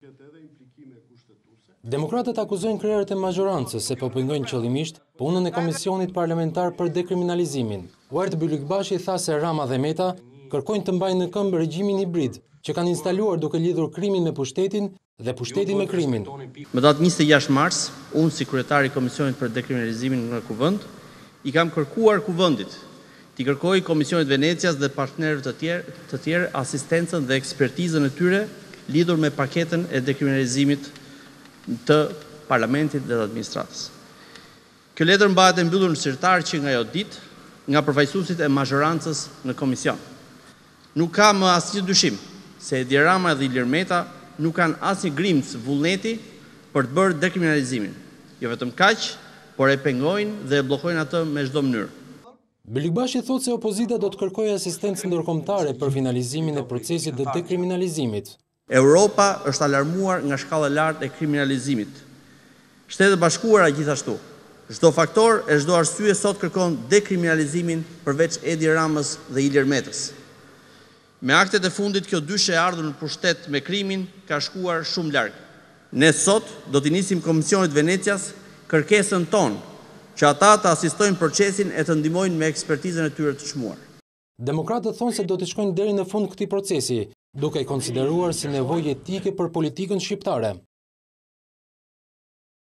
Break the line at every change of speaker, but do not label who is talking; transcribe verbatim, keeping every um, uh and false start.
Demokratët akuzojnë krerët e mazhorancës se po pengojnë qëllimisht punën e Komisionit Parlamentar për dekriminalizimin. Uart Bylikbashi tha se Rama dhe Meta kërkojnë të mbajnë në këmbë regjimin hibrid që kanë instaluar duke lidhur krimin me pushtetin dhe pushtetin me krimin.
Më datë njëzet e gjashtë mars, unë si kryetari i Komisionit për dekriminalizimin në Kuvend, i kam kërkuar Kuvendit t'i kërkoj Komisionit Venecias dhe partnerëve të tjerë, të tjerë asistencën dhe ekspertizën e tyre lidhur me paketën e dekriminalizimit të Parlamentit dhe të administratës. Kjo letër mbahet e mbyllur në sirtar që nga jo ditë nga përfaqësuesit e mazhorancës në komision. Nuk ka më asnjë dyshim se Edi Rama dhe Ilir Meta nuk kanë asnjë grimcë vullneti për të bërë dekriminalizimin. Jo vetëm kaq, por e pengojnë dhe e bllokojnë atë me çdo mënyrë.
Bylikbashi thotë se opozita do të kërkojë asistencë ndërkombëtare për finalizimin e procesit të dekriminalizimit.
Europa është alarmuar nga shkalla e lartë e kriminalizimit. Shtetet e Bashkuara gjithashtu. Çdo faktor e çdo arsye sot kërkon dekriminalizimin përveç Edi Ramës dhe Ilir Metës. Me aktet e fundit kjo dyshe e ardhur në pushtet me krimin ka shkuar shumë larg. Ne sot do t'i nisim Komisionit Venecias kërkesën tonë që ata të asistojnë procesin e të ndihmojnë me ekspertizën e tyre të çmuar.
Demokratët thonë se do të shkojnë deri në fund këtij procesi, duke e konsideruar si nevojë etike për politikën shqiptare.